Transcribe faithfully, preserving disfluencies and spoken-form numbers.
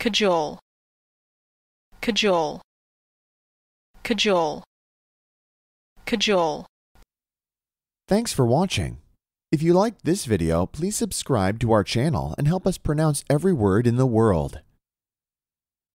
cajole, cajole, cajole, cajole. Thanks for watching. If you liked this video, please subscribe to our channel and help us pronounce every word in the world.